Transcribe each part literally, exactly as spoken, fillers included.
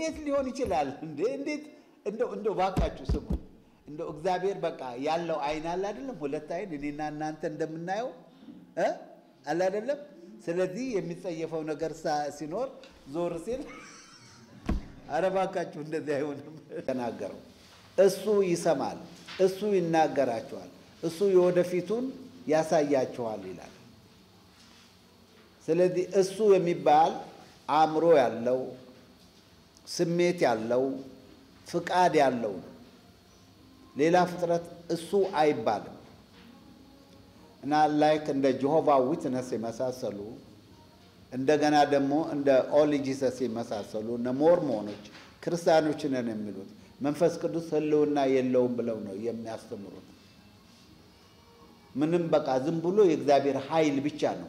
እንዴት ሊሆን ይችላል እንዴ እንዴት እንደው እንደው ባካችሁ ስሙ እንደው እግዚአብሔር በቃ ያለው አይን አለ አይደለም ሁለት አይን እኔና እናንተ እንደምናየው እ አለ አይደለም ስለዚህ የሚጸየፈው ነገር ሲኖር ዞር ሲል አረባካችሁ እንደዚህ አይሆንም ተናገረው እሱ ይሰማል እሱ ይናገራቸዋል እሱ የወደፊቱን ያሳያቸዋል ይላል ስለዚህ እሱ የሚባል አእምሮ ያለው ስሜት ያለው ፍቃድ ያለው ሌላ ፍጥረት እሱ አይባልም እና ላይክ እንደ ጆሆቫ ዊትነስ የመሳሰሉ እንደገና ደግሞ እንደ ኦል ጂሰስ የመሳሰሉ እነ ሞርሞኖች ክርስቲያኖች ነን የሚሉት መንፈስ ቅዱስ ህልውና የለውም ብለው ነው የሚያስተምሩት ምንም በቃ ዝም ብሎ የእግዚአብሔር ኃይል ብቻ ነው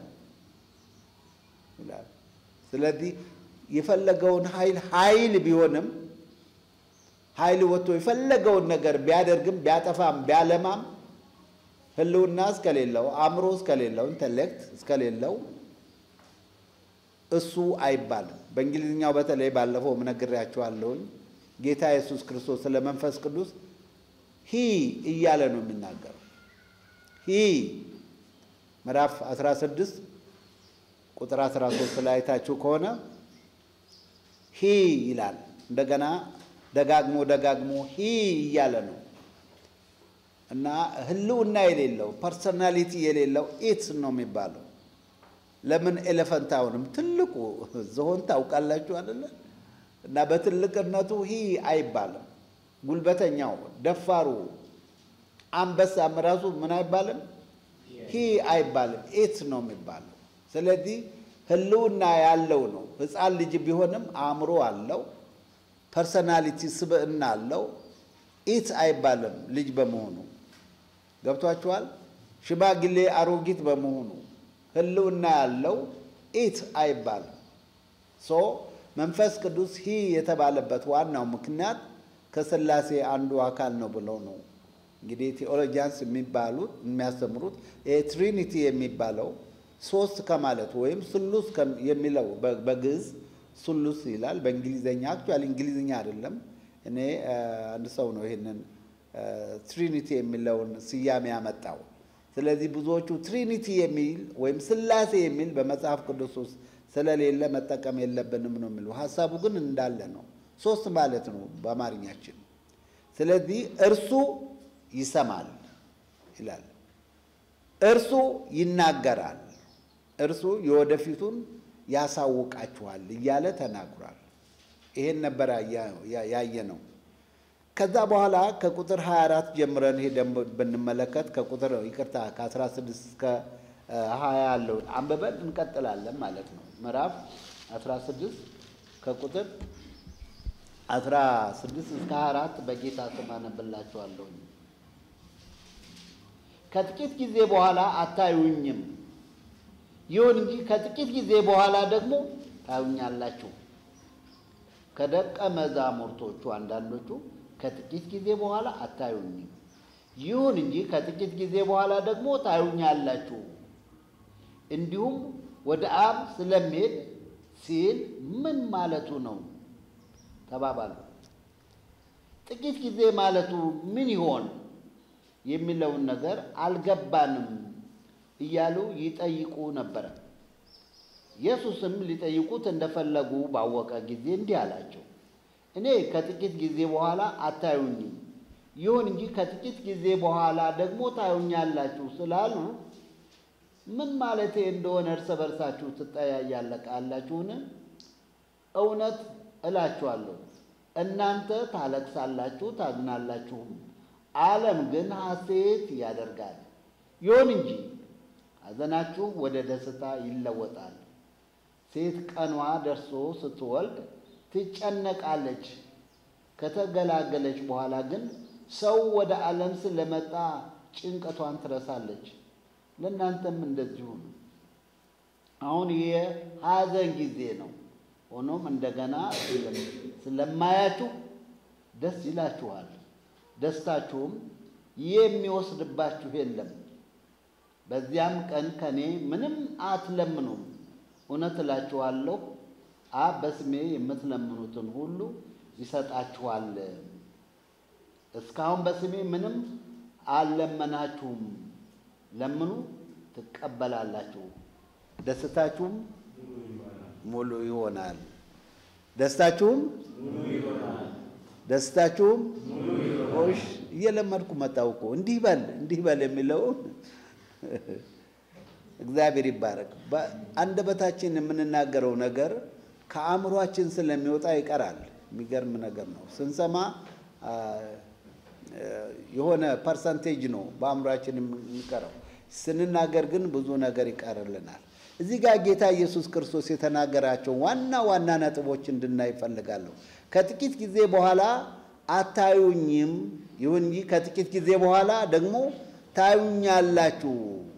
ይላል ስለዚህ የፈለገውን ኃይል ኃይል ቢሆንም ኃይል ወጥቶ የፈለገውን ነገር ቢያደርግም ቢያጠፋም ቢያለማም ህልውና እስከሌለው አእምሮ እስከሌለው ኢንተሌክት እስከሌለው እሱ አይባልም በእንግሊዝኛው በተለይ ባለፈው ምነግራችኋለሁ ጌታ ኢየሱስ ክርስቶስ ስለ መንፈስ ቅዱስ ሂ እያለ ነው የሚናገረው ሂ ምዕራፍ አስራ ስድስት ቁጥር አስራ ሶስት ላይ ታችሁ ከሆነ ሂ ይላል እንደገና ደጋግሞ ደጋግሞ ሂ እያለ ነው እና ህልውና የሌለው ፐርሰናሊቲ የሌለው ኢትስ ነው የሚባለው ለምን ኤሌፋንታውንም ትልቁ ዝሆን ታውቃላችሁ አይደል እና በትልቅነቱ ሂ አይባልም ጉልበተኛው ደፋሩ አንበሳም ራሱ ምን አይባልም ሂ አይባልም ኢትስ ነው የሚባለው ስለዚህ ህልውና ያለው ነው ህፃን ልጅ ቢሆንም አእምሮ አለው ፐርሰናሊቲ ስብዕና አለው ኢትስ አይባልም ልጅ በመሆኑ ገብቷችኋል ሽማግሌ አሮጊት በመሆኑ ህልውና ያለው ኢት አይባልም ሶ መንፈስ ቅዱስ ሂ የተባለበት ዋናው ምክንያት ከሥላሴ አንዱ አካል ነው ብለው ነው እንግዲህ ቴዎሎጂያንስ የሚባሉት የሚያስተምሩት ትሪኒቲ የሚባለው ሶስት ከማለት ወይም ስሉስ የሚለው በግዕዝ ስሉስ ይላል በእንግሊዘኛ አክቹአሊ እንግሊዝኛ አይደለም እኔ አንድ ሰው ነው ይሄንን ትሪኒቲ የሚለውን ስያሜ ያመጣው ስለዚህ ብዙዎቹ ትሪኒቲ የሚል ወይም ሥላሴ የሚል በመጽሐፍ ቅዱስ ውስጥ ስለሌለ መጠቀም የለብንም ነው የሚሉ ሐሳቡ ግን እንዳለ ነው ሶስት ማለት ነው በአማርኛችን ስለዚህ እርሱ ይሰማል ይላል እርሱ ይናገራል እርሱ የወደፊቱን ያሳውቃችኋል እያለ ተናግሯል ይሄን ነበር ያየነው ከዛ በኋላ ከቁጥር ሃያ አራት ጀምረን ሄደን ብንመለከት ከቁጥር ይቅርታ ከ16 እስከ ሃያ ያለው አንበበን እንቀጥላለን ማለት ነው ምዕራፍ አስራ ስድስት ከቁጥር አስራ ስድስት እስከ ሃያ አራት በጌታ ስም አነብላችኋለሁ ከጥቂት ጊዜ በኋላ አታዩኝም ይሁን እንጂ ከጥቂት ጊዜ በኋላ ደግሞ ታዩኛላችሁ ከደቀ መዛሙርቶቹ አንዳንዶቹ ከጥቂት ጊዜ በኋላ አታዩኝም ይሁን እንጂ ከጥቂት ጊዜ በኋላ ደግሞ ታዩኛላችሁ እንዲሁም ወደ አብ ስለሚሄድ ሲል ምን ማለቱ ነው ተባባሉ ጥቂት ጊዜ ማለቱ ምን ይሆን የሚለውን ነገር አልገባንም እያሉ ይጠይቁ ነበር ኢየሱስም ሊጠይቁት እንደፈለጉ ባወቀ ጊዜ እንዲህ አላቸው እኔ ከጥቂት ጊዜ በኋላ አታዩኝም ይሁን እንጂ ከጥቂት ጊዜ በኋላ ደግሞ ታዩኛላችሁ ስላሉ ምን ማለት እንደሆነ እርስ በርሳችሁ ትጠያያላችሁን እውነት እላችኋለሁ እናንተ ታለቅሳላችሁ ታዝናላችሁ ዓለም ግን ሐሴት ያደርጋል ይሁን እንጂ ሐዘናችሁ ወደ ደስታ ይለወጣል ሴት ቀኗ ደርሶ ስትወልድ ትጨነቃለች ከተገላገለች በኋላ ግን ሰው ወደ ዓለም ስለመጣ ጭንቀቷን ትረሳለች ለእናንተም እንደዚሁ ነው አሁን የሐዘን ጊዜ ነው ሆኖም እንደገና ስለማያችሁ ደስ ይላችኋል ደስታችሁም የሚወስድባችሁ የለም በዚያም ቀን ከኔ ምንም አትለምኑም እውነት እላችኋለሁ አብ በስሜ የምትለምኑትን ሁሉ ይሰጣችኋል። እስካሁን በስሜ ምንም አልለመናችሁም፣ ለምኑ ትቀበላላችሁ፣ ደስታችሁም ሙሉ ይሆናል። ደስታችሁም ሙሉ ይሆናል። ደስታችሁም ሙሉ ይሆናል። እሺ እየለመድኩ መጣሁ እኮ እንዲህ በል እንዲህ በል የሚለው እግዚአብሔር ይባረክ። በአንደበታችን የምንናገረው ነገር ከአእምሯችን ስለሚወጣ ይቀራል። የሚገርም ነገር ነው። ስንሰማ የሆነ ፐርሰንቴጅ ነው በአእምሯችን የሚቀረው፣ ስንናገር ግን ብዙ ነገር ይቀርልናል። እዚህ ጋር ጌታ ኢየሱስ ክርስቶስ የተናገራቸው ዋና ዋና ነጥቦች እንድናይ እፈልጋለሁ። ከጥቂት ጊዜ በኋላ አታዩኝም፣ ይሁን እንጂ ከጥቂት ጊዜ በኋላ ደግሞ ታዩኛላችሁ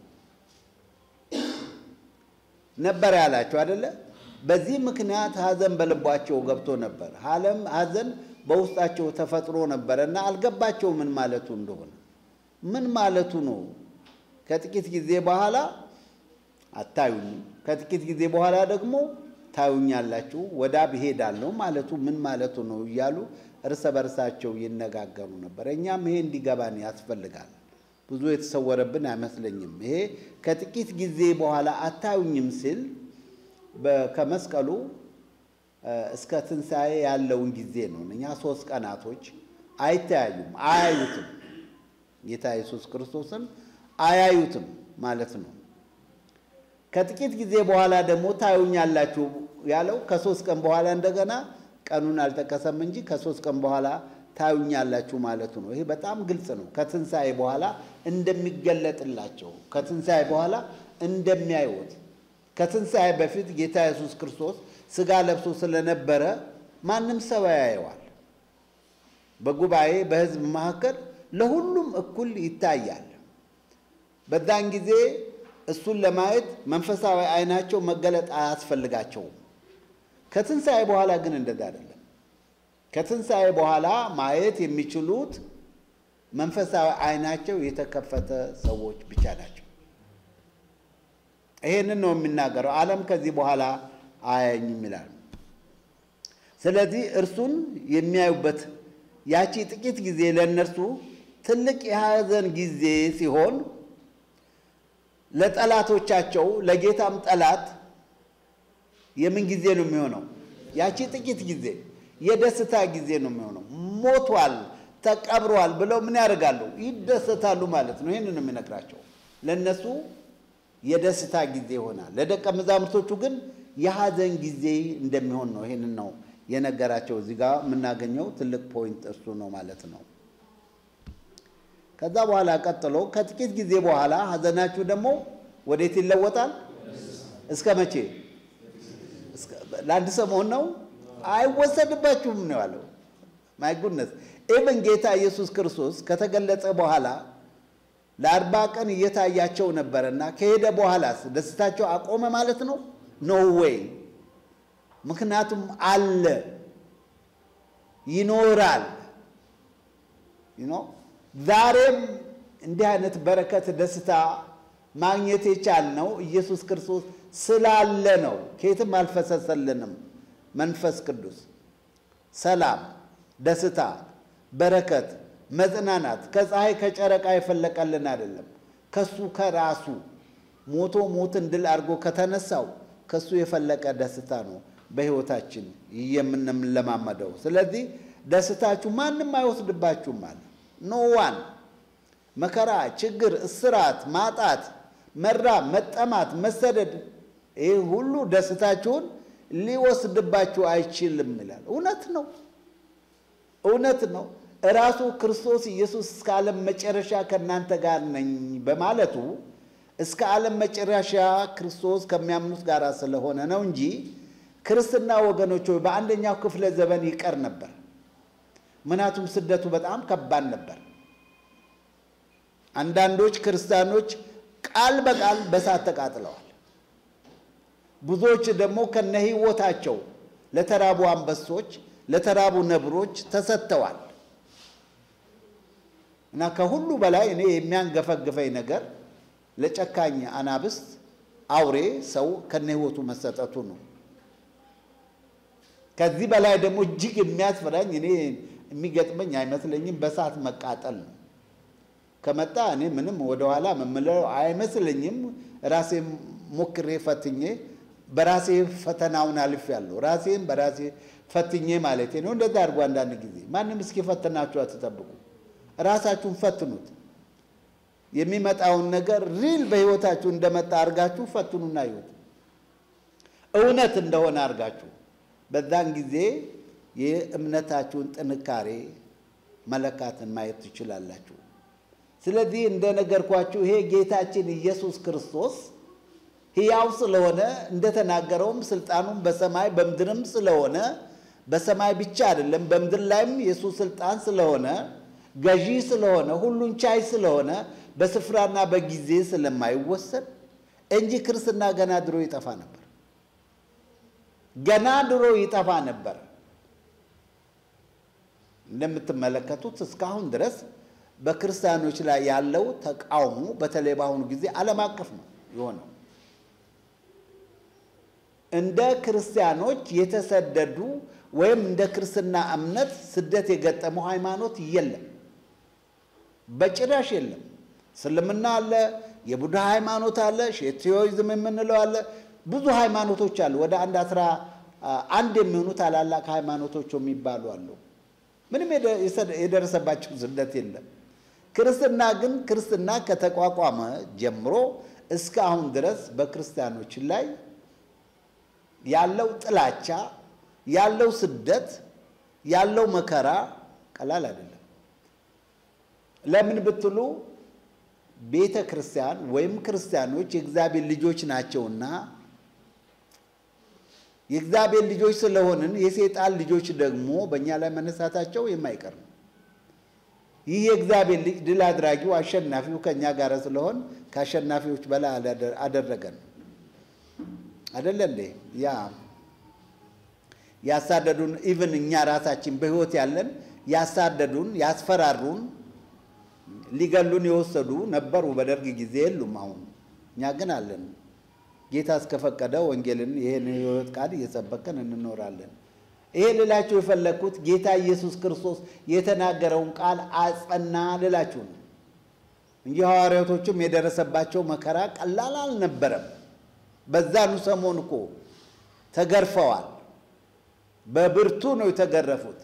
ነበር ያላችሁ አይደለ? በዚህ ምክንያት ሐዘን በልባቸው ገብቶ ነበር። ሐለም ሐዘን በውስጣቸው ተፈጥሮ ነበርና አልገባቸው ምን ማለቱ እንደሆነ። ምን ማለቱ ነው? ከጥቂት ጊዜ በኋላ አታዩኝም፣ ከጥቂት ጊዜ በኋላ ደግሞ ታዩኛላችሁ፣ ወደ አብ እሄዳለሁ ማለቱ ምን ማለቱ ነው እያሉ እርስ በርሳቸው ይነጋገሩ ነበር። እኛም ይሄ እንዲገባን ያስፈልጋል። ብዙ የተሰወረብን አይመስለኝም። ይሄ ከጥቂት ጊዜ በኋላ አታዩኝም ሲል ከመስቀሉ እስከ ትንሣኤ ያለውን ጊዜ ነው። እኛ ሶስት ቀናቶች አይተያዩም፣ አያዩትም። ጌታ ኢየሱስ ክርስቶስን አያዩትም ማለት ነው። ከጥቂት ጊዜ በኋላ ደግሞ ታዩኛላችሁ ያለው ከሶስት ቀን በኋላ እንደገና ቀኑን አልጠቀሰም እንጂ ከሶስት ቀን በኋላ ታዩኛላችሁ ማለቱ ነው። ይሄ በጣም ግልጽ ነው። ከትንሣኤ በኋላ እንደሚገለጥላቸው፣ ከትንሣኤ በኋላ እንደሚያዩት። ከትንሣኤ በፊት ጌታ ኢየሱስ ክርስቶስ ሥጋ ለብሶ ስለነበረ ማንም ሰው ያየዋል። በጉባኤ በሕዝብ መካከል ለሁሉም እኩል ይታያል። በዛን ጊዜ እሱን ለማየት መንፈሳዊ አይናቸው መገለጥ አያስፈልጋቸውም። ከትንሣኤ በኋላ ግን እንደዛ አይደለም። ከትንሣኤ በኋላ ማየት የሚችሉት መንፈሳዊ አይናቸው የተከፈተ ሰዎች ብቻ ናቸው። ይሄንን ነው የሚናገረው። ዓለም ከዚህ በኋላ አያየኝም ይላል። ስለዚህ እርሱን የሚያዩበት ያቺ ጥቂት ጊዜ ለእነርሱ ትልቅ የሐዘን ጊዜ ሲሆን ለጠላቶቻቸው ለጌታም ጠላት የምን ጊዜ ነው የሚሆነው? ያቺ ጥቂት ጊዜ የደስታ ጊዜ ነው የሚሆነው። ሞቷል፣ ተቀብሯል ብለው ምን ያደርጋሉ? ይደሰታሉ ማለት ነው። ይሄንን ነው የሚነግራቸው። ለነሱ የደስታ ጊዜ ይሆናል፣ ለደቀ መዛሙርቶቹ ግን የሐዘን ጊዜ እንደሚሆን ነው። ይሄንን ነው የነገራቸው። እዚህ ጋር የምናገኘው ትልቅ ፖይንት እሱ ነው ማለት ነው። ከዛ በኋላ ቀጥሎ ከጥቂት ጊዜ በኋላ ሐዘናችሁ ደግሞ ወዴት ይለወጣል? እስከ መቼ? ለአንድ ሰሞን ነው፣ አይወሰድባችሁም ነው ያለው። ማይ ጉድነስ ኢቭን ጌታ ኢየሱስ ክርስቶስ ከተገለጸ በኋላ ለአርባ ቀን እየታያቸው ነበርና ከሄደ በኋላስ ደስታቸው አቆመ ማለት ነው? ኖ ዌይ። ምክንያቱም አለ፣ ይኖራል። ዩ ኖ ዛሬም እንዲህ አይነት በረከት ደስታ ማግኘት የቻልነው ኢየሱስ ክርስቶስ ስላለ ነው። ከየትም አልፈሰሰልንም። መንፈስ ቅዱስ ሰላም፣ ደስታ፣ በረከት፣ መጽናናት ከፀሐይ ከጨረቃ የፈለቀልን አይደለም። ከሱ ከራሱ ሞቶ ሞትን ድል አድርጎ ከተነሳው ከሱ የፈለቀ ደስታ ነው በሕይወታችን የምንለማመደው። ስለዚህ ደስታችሁ ማንም አይወስድባችሁም ማለት ኖ ዋን። መከራ፣ ችግር፣ እስራት፣ ማጣት፣ መራብ፣ መጠማት፣ መሰደድ ይህ ሁሉ ደስታችሁን ሊወስድባችሁ አይችልም ይላል። እውነት ነው፣ እውነት ነው። ራሱ ክርስቶስ ኢየሱስ እስከ ዓለም መጨረሻ ከእናንተ ጋር ነኝ በማለቱ እስከ ዓለም መጨረሻ ክርስቶስ ከሚያምኑት ጋር ስለሆነ ነው እንጂ ክርስትና ወገኖች በአንደኛው ክፍለ ዘመን ይቀር ነበር። ምክንያቱም ስደቱ በጣም ከባድ ነበር። አንዳንዶች ክርስቲያኖች ቃል በቃል በሳት ተቃጥለዋል። ብዙዎች ደግሞ ከነ ሕይወታቸው ለተራቡ አንበሶች፣ ለተራቡ ነብሮች ተሰጥተዋል። እና ከሁሉ በላይ እኔ የሚያንገፈግፈኝ ነገር ለጨካኝ አናብስት አውሬ ሰው ከነ ሕይወቱ መሰጠቱ ነው። ከዚህ በላይ ደግሞ እጅግ የሚያስፈራኝ እኔ የሚገጥመኝ አይመስለኝም በሳት መቃጠል ነው። ከመጣ እኔ ምንም ወደ ኋላ መመለው አይመስለኝም። ራሴ ሞክሬ ፈትኜ በራሴ ፈተናውን አልፌያለሁ። ራሴን በራሴ ፈትኜ ማለት ነው። እንደዛ አድርጎ አንዳንድ ጊዜ ማንም እስኪ ፈተናችሁ አትጠብቁ። ራሳችሁን ፈትኑት። የሚመጣውን ነገር ሪል በህይወታችሁ እንደመጣ አርጋችሁ ፈትኑና ይሁት እውነት እንደሆነ አርጋችሁ በዛን ጊዜ የእምነታችሁን ጥንካሬ መለካትን ማየት ትችላላችሁ። ስለዚህ እንደነገርኳችሁ ይሄ ጌታችን ኢየሱስ ክርስቶስ ሕያው ስለሆነ እንደተናገረውም ስልጣኑን በሰማይ በምድርም ስለሆነ በሰማይ ብቻ አይደለም በምድር ላይም ኢየሱስ ስልጣን ስለሆነ ገዢ ስለሆነ ሁሉን ቻይ ስለሆነ በስፍራና በጊዜ ስለማይወሰን እንጂ ክርስትና ገና ድሮ ይጠፋ ነበር። ገና ድሮ ይጠፋ ነበር። እንደምትመለከቱት እስካሁን ድረስ በክርስቲያኖች ላይ ያለው ተቃውሞ በተለይ በአሁኑ ጊዜ ዓለም አቀፍ ነው የሆነው። እንደ ክርስቲያኖች የተሰደዱ ወይም እንደ ክርስትና እምነት ስደት የገጠመው ሃይማኖት የለም፣ በጭራሽ የለም። እስልምና አለ፣ የቡድሃ ሃይማኖት አለ፣ ሼቲዮይዝም የምንለው አለ፣ ብዙ ሃይማኖቶች አሉ። ወደ አንድ አስራ አንድ የሚሆኑ ታላላቅ ሃይማኖቶች የሚባሉ አሉ። ምንም የደረሰባቸው ስደት የለም። ክርስትና ግን ክርስትና ከተቋቋመ ጀምሮ እስካሁን ድረስ በክርስቲያኖች ላይ ያለው ጥላቻ ያለው ስደት ያለው መከራ ቀላል አይደለም። ለምን ብትሉ ቤተ ክርስቲያን ወይም ክርስቲያኖች የእግዚአብሔር ልጆች ናቸውና የእግዚአብሔር ልጆች ስለሆንን የሰይጣን ልጆች ደግሞ በእኛ ላይ መነሳታቸው የማይቀር ነው። ይህ የእግዚአብሔር ልጅ ድል አድራጊው አሸናፊው ከኛ ጋር ስለሆን ከአሸናፊዎች በላይ አደረገን አይደል እንዴ? ያ ያሳደዱን ኢቭን እኛ ራሳችን በህይወት ያለን ያሳደዱን ያስፈራሩን ሊገሉን የወሰዱ ነበሩ በደርግ ጊዜ የሉም። አሁን እኛ ግን አለን። ጌታ እስከፈቀደ ወንጌልን ይሄን ህይወት ቃል እየሰበከን እንኖራለን። ይሄ ልላችሁ የፈለኩት ጌታ ኢየሱስ ክርስቶስ የተናገረውን ቃል አጸና ልላችሁ ነው እንጂ ሐዋርያቶችም የደረሰባቸው መከራ ቀላል አልነበረም። በዛኑ ሰሞን እኮ ተገርፈዋል። በብርቱ ነው የተገረፉት።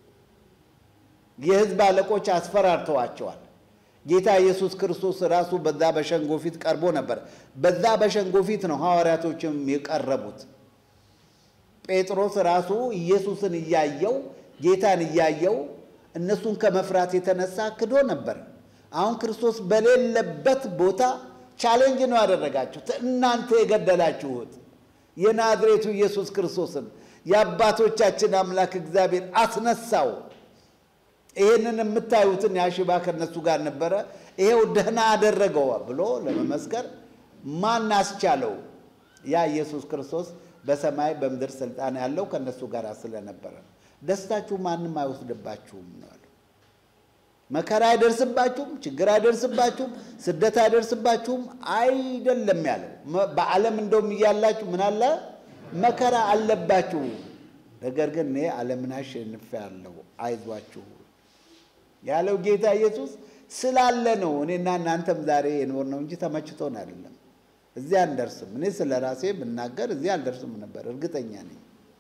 የህዝብ አለቆች አስፈራርተዋቸዋል። ጌታ ኢየሱስ ክርስቶስ ራሱ በዛ በሸንጎ ፊት ቀርቦ ነበር። በዛ በሸንጎ ፊት ነው ሐዋርያቶችም የቀረቡት። ጴጥሮስ ራሱ ኢየሱስን እያየው ጌታን እያየው እነሱን ከመፍራት የተነሳ ክዶ ነበር። አሁን ክርስቶስ በሌለበት ቦታ ቻሌንጅ ነው ያደረጋችሁ። እናንተ የገደላችሁት የናዝሬቱ ኢየሱስ ክርስቶስን የአባቶቻችን አምላክ እግዚአብሔር አስነሳው። ይሄንን የምታዩትን ያሽባ ከነሱ ጋር ነበረ፣ ይሄው ደህና አደረገው ብሎ ለመመስከር ማን አስቻለው? ያ ኢየሱስ ክርስቶስ በሰማይ በምድር ስልጣን ያለው ከነሱ ጋር ስለነበረ ደስታችሁ ማንም አይወስድባችሁም ነው ያለው። መከራ አይደርስባችሁም፣ ችግር አይደርስባችሁም፣ ስደት አይደርስባችሁም አይደለም ያለው። በዓለም እንደውም እያላችሁ ምን አለ መከራ አለባችሁ፣ ነገር ግን እኔ ዓለምን አሸንፌአለሁ አይዟችሁ ያለው ጌታ ኢየሱስ ስላለ ነው። እኔና እናንተም ዛሬ የኖር ነው እንጂ ተመችቶን አይደለም። እዚያ አንደርስም። እኔ ስለራሴ ብናገር እዚያ አልደርስም ነበር እርግጠኛ ነኝ።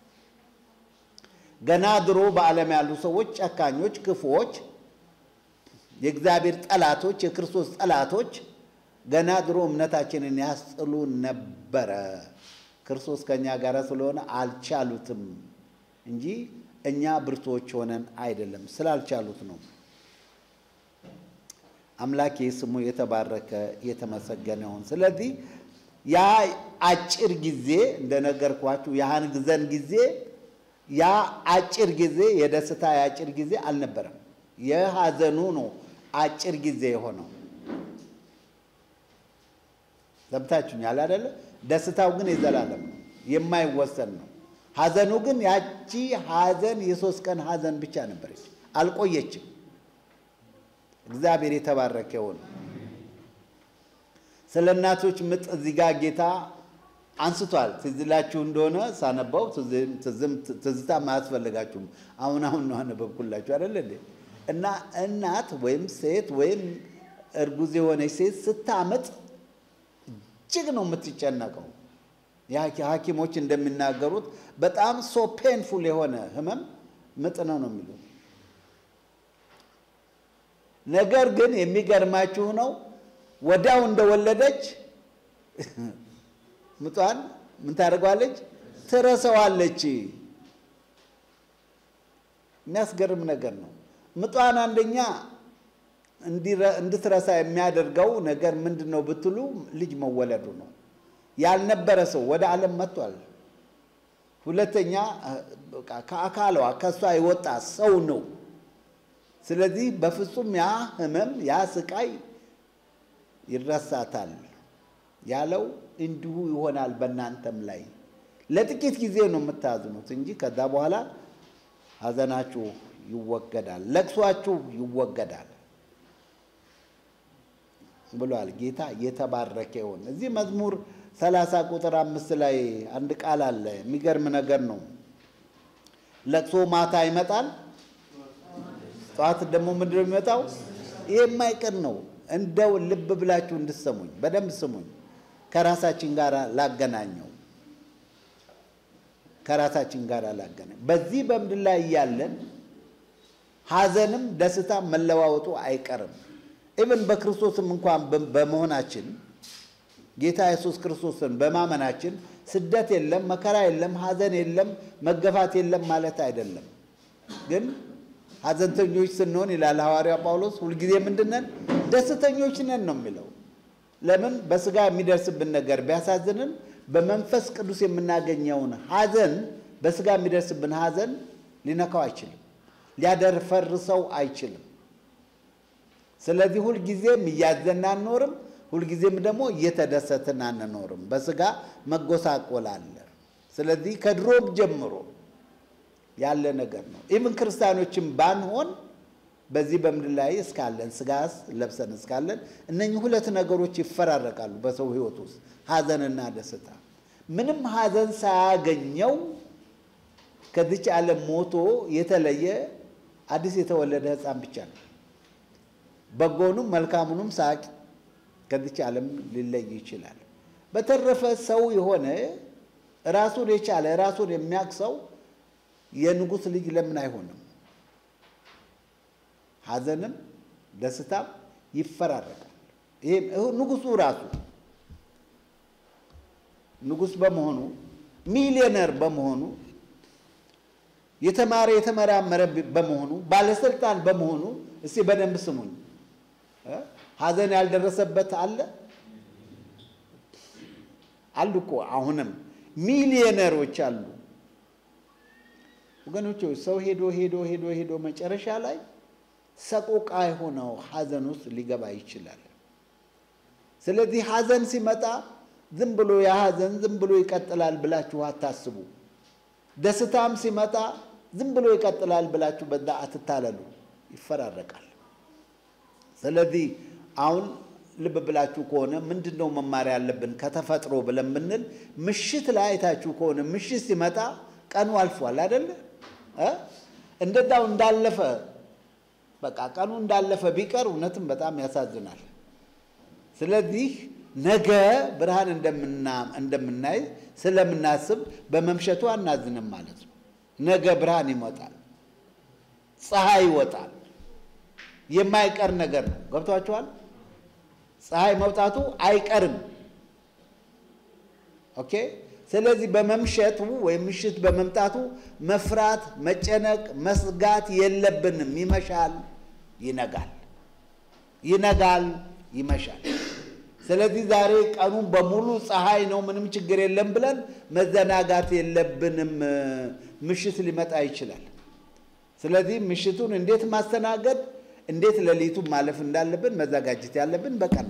ገና ድሮ በዓለም ያሉ ሰዎች ጨካኞች፣ ክፉዎች፣ የእግዚአብሔር ጠላቶች፣ የክርስቶስ ጠላቶች ገና ድሮ እምነታችንን ያስጥሉ ነበረ። ክርስቶስ ከኛ ጋር ስለሆነ አልቻሉትም እንጂ እኛ ብርቶች ሆነን አይደለም፣ ስላልቻሉት ነው። አምላክ ስሙ የተባረከ የተመሰገነውን። ስለዚህ ያ አጭር ጊዜ እንደነገርኳችሁ ያንግዘን ጊዜ ያ አጭር ጊዜ የደስታ ያጭር ጊዜ አልነበረም። የሐዘኑ ነው አጭር ጊዜ የሆነው። ሰምታችሁኛል አይደል? ደስታው ግን የዘላለም ነው፣ የማይወሰን ነው። ሐዘኑ ግን ያቺ ሐዘን የሶስት ቀን ሐዘን ብቻ ነበረች፣ አልቆየችም። እግዚአብሔር የተባረከ ይሁን። ስለ እናቶች ምጥ እዚህ ጋር ጌታ አንስቷል ትዝላችሁ እንደሆነ ሳነባው ትዝም ትዝታ ማያስፈልጋችሁም አሁን አሁን ነው አነበብኩላችሁ አይደል እንዴ እና እናት ወይም ሴት ወይም እርጉዝ የሆነች ሴት ስታመጥ እጅግ ነው የምትጨነቀው ሐኪሞች እንደሚናገሩት በጣም ሶ ፔንፉል የሆነ ህመም ምጥ ነው ነው የሚሉት ነገር ግን የሚገርማችሁ ነው ወዳው እንደወለደች ምጧን ምን ታደርጋለች ትረሳዋለች የሚያስገርም ነገር ነው ምጧን አንደኛ እንድትረሳ የሚያደርገው ነገር ምንድነው ብትሉ ልጅ መወለዱ ነው ያልነበረ ሰው ወደ ዓለም መጥቷል ሁለተኛ ከአካሏ ከሷ ይወጣ ሰው ነው ስለዚህ በፍጹም ያ ህመም ያ ስቃይ ይረሳታል ያለው እንዲሁ ይሆናል በእናንተም ላይ ለጥቂት ጊዜ ነው የምታዝኑት እንጂ ከዛ በኋላ ሐዘናችሁ ይወገዳል ለቅሷችሁ ይወገዳል ብሏል ጌታ የተባረከ ይሁን እዚህ መዝሙር ሰላሳ ቁጥር አምስት ላይ አንድ ቃል አለ የሚገርም ነገር ነው ለቅሶ ማታ ይመጣል ጧት ደግሞ ምንድነው የሚመጣው የማይቀር ነው እንደው ልብ ብላችሁ እንድትሰሙኝ በደንብ ስሙኝ ከራሳችን ጋር ላገናኘው ከራሳችን ጋር ላገናኘው በዚህ በምድር ላይ ያለን ሐዘንም ደስታ መለዋወጡ አይቀርም even በክርስቶስም እንኳን በመሆናችን ጌታ ኢየሱስ ክርስቶስን በማመናችን ስደት የለም መከራ የለም ሐዘን የለም መገፋት የለም ማለት አይደለም ግን ሐዘንተኞች ስንሆን ይላል ሐዋርያው ጳውሎስ ሁሉ ጊዜ ምንድነን ደስተኞች ነን ነው የሚለው ለምን በስጋ የሚደርስብን ነገር ቢያሳዝንን በመንፈስ ቅዱስ የምናገኘውን ሐዘን በስጋ የሚደርስብን ሐዘን ሊነካው አይችልም ሊያደርፈርሰው አይችልም ስለዚህ ሁሉ ጊዜም ያዘና አንኖርም ሁሉ ጊዜም ደግሞ እየተደሰተን አንኖርም በስጋ መጎሳቆል አለ ስለዚህ ከድሮም ጀምሮ ያለ ነገር ነው ኢቭን ክርስቲያኖችም ባንሆን በዚህ በምድር ላይ እስካለን ስጋስ ለብሰን እስካለን እነኚህ ሁለት ነገሮች ይፈራረቃሉ በሰው ህይወት ውስጥ ሐዘንና ደስታ ምንም ሐዘን ሳያገኘው ከዚህ ዓለም ሞቶ የተለየ አዲስ የተወለደ ህፃን ብቻ ነው በጎኑም መልካሙንም ሳቅ ከዚህ ዓለም ሊለይ ይችላል በተረፈ ሰው የሆነ ራሱን የቻለ ራሱን የሚያክሰው የንጉስ ልጅ ለምን አይሆንም ሐዘንም ደስታም ይፈራረቃል ይሄ ንጉሱ ራሱ ንጉስ በመሆኑ ሚሊዮነር በመሆኑ የተማረ የተመራመረ በመሆኑ ባለስልጣን በመሆኑ እስቲ በደንብ ስሙኝ ሐዘን ያልደረሰበት አለ አሉኮ አሁንም ሚሊዮነሮች አሉ ወገኖች ሰው ሄዶ ሄዶ ሄዶ ሄዶ መጨረሻ ላይ ሰቆቃ ሆነው ሐዘን ውስጥ ሊገባ ይችላል ስለዚህ ሐዘን ሲመጣ ዝም ብሎ ያ ሐዘን ዝም ብሎ ይቀጥላል ብላችሁ አታስቡ ደስታም ሲመጣ ዝም ብሎ ይቀጥላል ብላችሁ በዛ አትታለሉ ይፈራረቃል ስለዚህ አሁን ልብ ብላችሁ ከሆነ ምንድነው መማር ያለብን ከተፈጥሮ ብለን ምንል ምሽት ላይ አይታችሁ ከሆነ ምሽት ሲመጣ ቀኑ አልፏል አይደል እ እንደዳው እንዳለፈ በቃ ቀኑ እንዳለፈ ቢቀር እውነትም በጣም ያሳዝናል ስለዚህ ነገ ብርሃን እንደምና እንደምናይ ስለምናስብ በመምሸቱ አናዝንም ማለት ነው ነገ ብርሃን ይመጣል ፀሐይ ይወጣል የማይቀር ነገር ነው ገብቷችኋል ፀሐይ መውጣቱ አይቀርም ኦኬ ስለዚህ በመምሸቱ ወይ ምሽት በመምጣቱ መፍራት መጨነቅ መስጋት የለብንም ይመሻል ይነጋል ይነጋል ይመሻል ስለዚህ ዛሬ ቀኑ በሙሉ ፀሐይ ነው ምንም ችግር የለም ብለን መዘናጋት የለብንም ምሽት ሊመጣ ይችላል ስለዚህ ምሽቱን እንዴት ማስተናገድ እንዴት ለሊቱን ማለፍ እንዳለብን መዘጋጀት ያለብን በቀን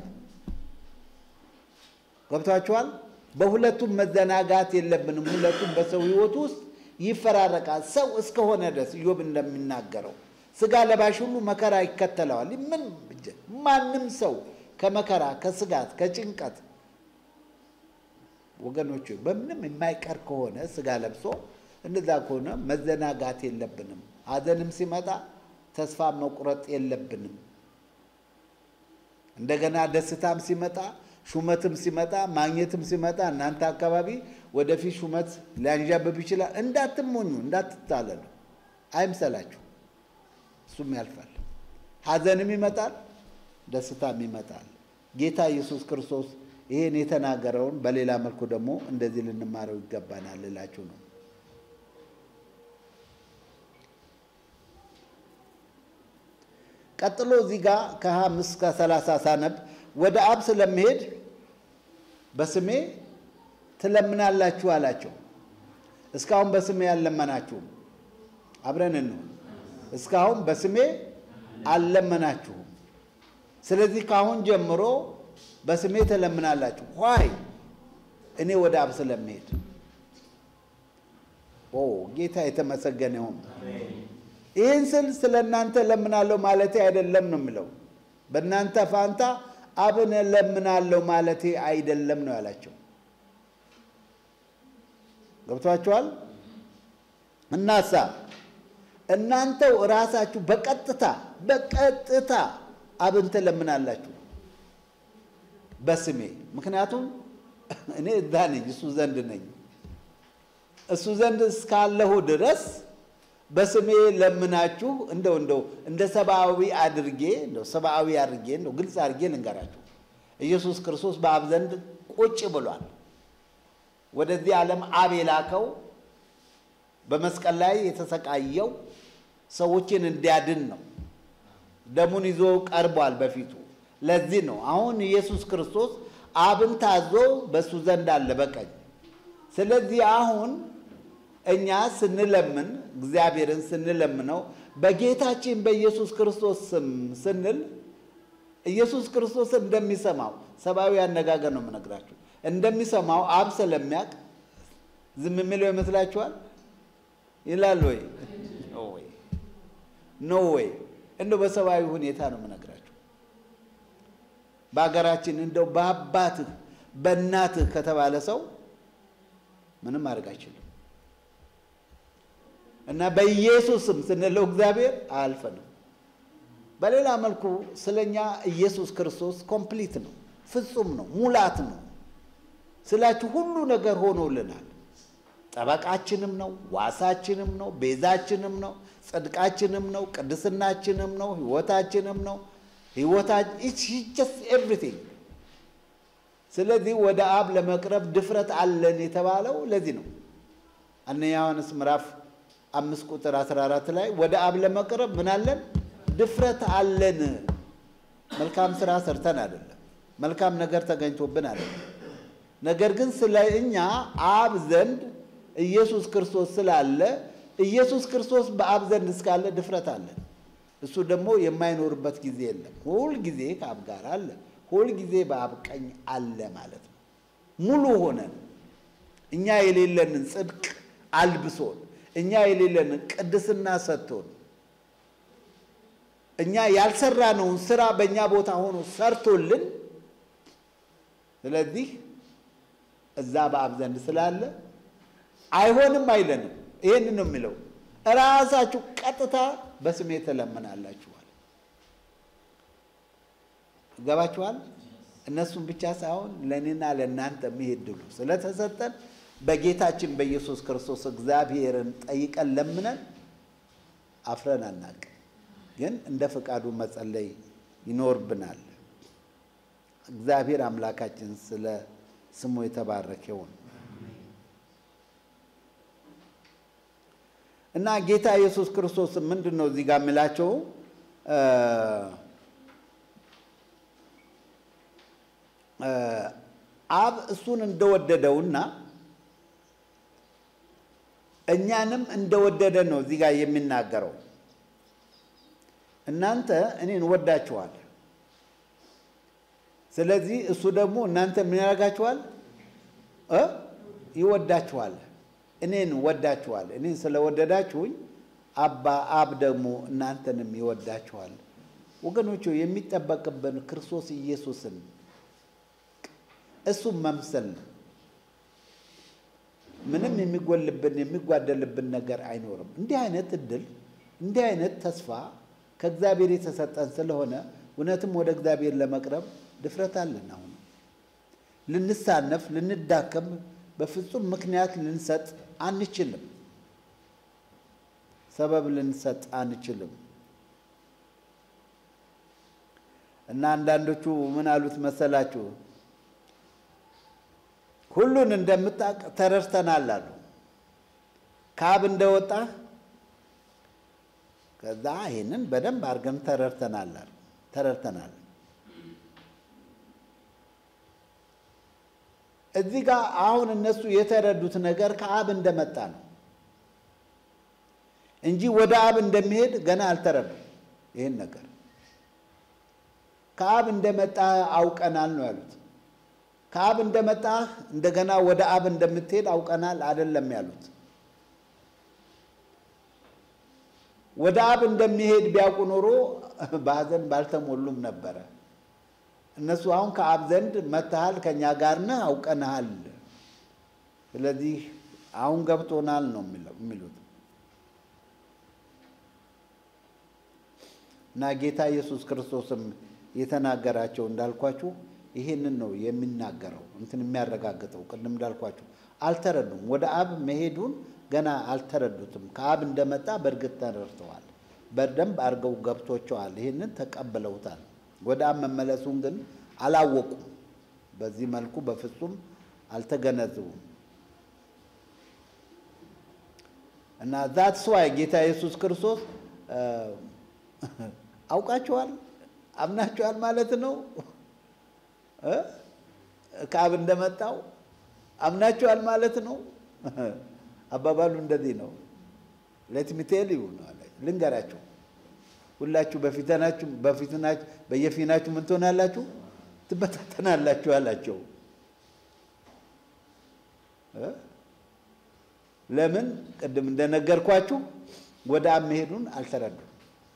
ገብቷችኋል በሁለቱም መዘናጋት የለብንም ሁለቱም በሰው ህይወት ውስጥ ይፈራረቃል ሰው እስከሆነ ድረስ ኢዮብ እንደሚናገረው ስጋ ለባሽ ሁሉ መከራ ይከተለዋል ምን ማንም ሰው ከመከራ ከስጋት ከጭንቀት ወገኖች በምንም የማይቀር ከሆነ ስጋ ለብሶ እንደዛ ከሆነ መዘናጋት የለብንም ሐዘንም ሲመጣ ተስፋ መቁረጥ የለብንም እንደገና ደስታም ሲመጣ ሹመትም ሲመጣ ማግኘትም ሲመጣ እናንተ አካባቢ ወደፊት ሹመት ሊያንዣብብ ይችላል እንዳትሞኙ እንዳትታለሉ አይምሰላችሁ እሱም ያልፋል ሐዘንም ይመጣል ደስታም ይመጣል ጌታ ኢየሱስ ክርስቶስ ይሄን የተናገረውን በሌላ መልኩ ደግሞ እንደዚህ ልንማረው ይገባናል እላችሁ ነው ቀጥሎ እዚህ ጋር ከ25 እስከ ሰላሳ ሳነብ ወደ አብ ስለመሄድ በስሜ ትለምናላችሁ አላቸው እስካሁን በስሜ ያለመናችሁ አብረን ነው እስካሁን በስሜ አልለመናችሁ ስለዚህ ካሁን ጀምሮ በስሜ ትለምናላችሁ ዋይ እኔ ወደ አብ ስለመሄድ ኦ ጌታ የተመሰገነ ይሁን ይህን ስል ስለናንተ ለምናለሁ ማለቴ አይደለም ነው የሚለው በእናንተ ፋንታ አብን ለምናለሁ ማለቴ አይደለም ነው ያላቸው ገብቷችኋል እናሳ እናንተው ራሳችሁ በቀጥታ በቀጥታ አብን ትለምናላችሁ በስሜ ምክንያቱም እኔ እዛ ነኝ እሱ ዘንድ ነኝ እሱ ዘንድ እስካለሁ ድረስ በስሜ ለምናችሁ እንደው እንደው እንደ ሰባዊ አድርጌ እንደው ሰባዊ አድርጌ እንደው ግልጽ አድርጌ ልንገራችሁ ኢየሱስ ክርስቶስ በአብ ዘንድ ቁጭ ብሏል ወደዚህ ዓለም አብ የላከው በመስቀል ላይ የተሰቃየው ሰዎችን እንዲያድን ነው ደሙን ይዞ ቀርቧል በፊቱ ለዚህ ነው አሁን ኢየሱስ ክርስቶስ አብን ታዞ በሱ ዘንድ አለ በቀኝ ስለዚህ አሁን እኛ ስንለምን እግዚአብሔርን ስንለምነው በጌታችን በኢየሱስ ክርስቶስ ስም ስንል ኢየሱስ ክርስቶስ እንደሚሰማው ሰባዊ አነጋገር ነው የምነግራችሁ እንደሚሰማው አብ ስለሚያቅ ዝም የሚለው ይመስላችኋል ይላል ወይ ኖ ወይ ኖ ወይ እንደው በሰባዊ ሁኔታ ነው የምነግራችሁ በአገራችን እንደው በአባትህ በእናትህ ከተባለ ሰው ምንም ማድረግ አይችልም እና በኢየሱስም ስንለው እግዚአብሔር አልፈንም በሌላ መልኩ ስለኛ ኢየሱስ ክርስቶስ ኮምፕሊት ነው ፍጹም ነው ሙላት ነው ስላችሁ ሁሉ ነገር ሆኖልናል ጠበቃችንም ነው ዋሳችንም ነው ቤዛችንም ነው ጽድቃችንም ነው ቅድስናችንም ነው ህይወታችንም ነው ህይወታችን it's just everything ስለዚህ ወደ አብ ለመቅረብ ድፍረት አለን የተባለው ለዚህ ነው አንደኛ ዮሐንስ ምዕራፍ አምስት ቁጥር አስራ አራት ላይ ወደ አብ ለመቅረብ ምን አለን ድፍረት አለን መልካም ስራ ሰርተን አይደለም መልካም ነገር ተገኝቶብን አይደለም ነገር ግን ስለኛ አብ ዘንድ ኢየሱስ ክርስቶስ ስላለ ኢየሱስ ክርስቶስ በአብ ዘንድ እስካለ ድፍረት አለን እሱ ደግሞ የማይኖርበት ጊዜ የለም ሁሉ ጊዜ ከአብ ጋር አለ ሁሉ ጊዜ በአብ ቀኝ አለ ማለት ነው ሙሉ ሆነን እኛ የሌለንን ጽድቅ አልብሶን እኛ የሌለንን ቅድስና ሰጥቶን እኛ ያልሰራነውን ስራ በእኛ ቦታ ሆኖ ሰርቶልን ስለዚህ እዛ በአብ ዘንድ ስላለ አይሆንም አይለንም ይሄን ነው የሚለው ራሳችሁ ቀጥታ በስሜ ተለምናላችኋል ገባችኋል እነሱም ብቻ ሳይሆን ለኔና ለናንተ መሄድሉ ስለተሰጠን በጌታችን በኢየሱስ ክርስቶስ እግዚአብሔርን ጠይቀን ለምነን አፍረን አናቅ ግን እንደ ፈቃዱ መጸለይ ይኖርብናል እግዚአብሔር አምላካችን ስለ ስሙ የተባረከ ይሁን እና ጌታ ኢየሱስ ክርስቶስ ምንድነው እዚህ ጋር የሚላቸው አብ እሱን እንደወደደውና እኛንም እንደወደደ ነው እዚህ ጋር የሚናገረው እናንተ እኔን ወዳችኋል ስለዚህ እሱ ደግሞ እናንተ ምን ያደርጋችኋል እ ይወዳችኋል እኔን ወዳችኋል እኔን ስለወደዳችሁኝ አባ አብ ደግሞ እናንተንም ይወዳችኋል ወገኖቹ የሚጠበቅብን ክርስቶስ ኢየሱስን እሱ መምሰል ምንም የሚጎልብን የሚጓደልብን ነገር አይኖርም። እንዲህ አይነት እድል እንዲህ አይነት ተስፋ ከእግዚአብሔር የተሰጠን ስለሆነ እውነትም ወደ እግዚአብሔር ለመቅረብ ድፍረት አለን። አሁን ልንሳነፍ ልንዳከም በፍጹም ምክንያት ልንሰጥ አንችልም። ሰበብ ልንሰጥ አንችልም። እና አንዳንዶቹ ምን አሉት መሰላችሁ? ሁሉን እንደምታውቅ ተረድተናል አሉ። ከአብ እንደወጣ ከዛ ይሄንን በደንብ አድርገን ተረድተናል አሉ። ተረድተናል። እዚህ ጋር አሁን እነሱ የተረዱት ነገር ከአብ እንደመጣ ነው እንጂ ወደ አብ እንደሚሄድ ገና አልተረዱም። ይሄን ነገር ከአብ እንደመጣ አውቀናል ነው ያሉት። ከአብ እንደመጣ እንደገና ወደ አብ እንደምትሄድ አውቀናል አይደለም ያሉት። ወደ አብ እንደሚሄድ ቢያውቁ ኖሮ ባዘን ባልተሞሉም ነበር። እነሱ አሁን ከአብ ዘንድ መተሃል ከኛ ጋር ነህ አውቀናል፣ ስለዚህ አሁን ገብቶናል ነው የሚሉት። እና ጌታ ኢየሱስ ክርስቶስም የተናገራቸው እንዳልኳችሁ ይሄንን ነው የሚናገረው እንትን የሚያረጋግጠው። ቅድም እንዳልኳችሁ አልተረዱም። ወደ አብ መሄዱን ገና አልተረዱትም። ከአብ እንደመጣ በእርግጥ ተረድተዋል። በደንብ አድርገው ገብቶቸዋል። ይሄንን ተቀብለውታል። ወደ አብ መመለሱን ግን አላወቁም። በዚህ መልኩ በፍጹም አልተገነዘቡም። እና that's why ጌታ ኢየሱስ ክርስቶስ አውቃቸዋል አምናቸዋል ማለት ነው። እ ከአብ እንደመጣው አምናቸዋል ማለት ነው። አባባሉ እንደዚህ ነው። let me tell you ነው አለ። ልንገራችሁ ሁላችሁ በፊተናችሁ በፊትናችሁ በየፊናችሁ ምን ትሆናላችሁ? ትበታተናላችሁ አላቸው። እ ለምን ቅድም እንደነገርኳችሁ ወደ አብ መሄዱን አልተረዱም።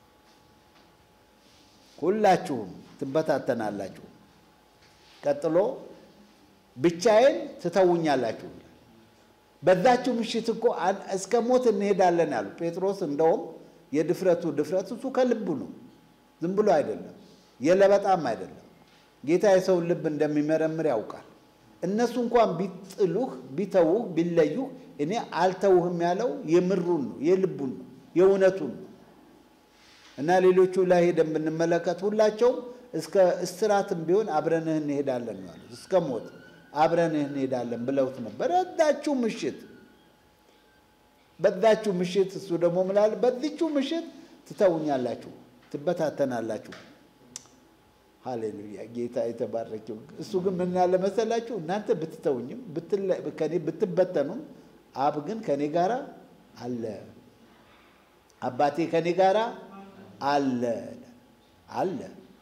ሁላችሁም ትበታተናላችሁ። ቀጥሎ ብቻዬን ትተውኛላችሁ። በዛችሁ ምሽት እኮ እስከ ሞት እንሄዳለን ያሉ ጴጥሮስ እንደውም የድፍረቱ ድፍረት እሱ ከልቡ ነው፣ ዝም ብሎ አይደለም፣ የለበጣም አይደለም። ጌታ የሰው ልብ እንደሚመረምር ያውቃል። እነሱ እንኳን ቢጥሉህ ቢተውህ ቢለዩህ እኔ አልተውህም ያለው የምሩን ነው፣ የልቡን ነው፣ የእውነቱን ነው። እና ሌሎቹ ላይ ሄደን ብንመለከት ሁላቸውም እስከ እስራትም ቢሆን አብረንህ እንሄዳለን ነው ያሉት። እስከ ሞት አብረንህ እንሄዳለን ብለውት ነበር። በዛችሁ ምሽት በዛችሁ ምሽት እሱ ደግሞ ምላል በዚቹ ምሽት ትተውኛላችሁ፣ ትበታተናላችሁ። ሃሌሉያ ጌታ የተባረከው። እሱ ግን ምን ያለ መሰላችሁ? እናንተ ብትተውኝም ከኔ ብትበተኑም አብ ግን ከኔ ጋራ አለ፣ አባቴ ከኔ ጋራ አለ አለ።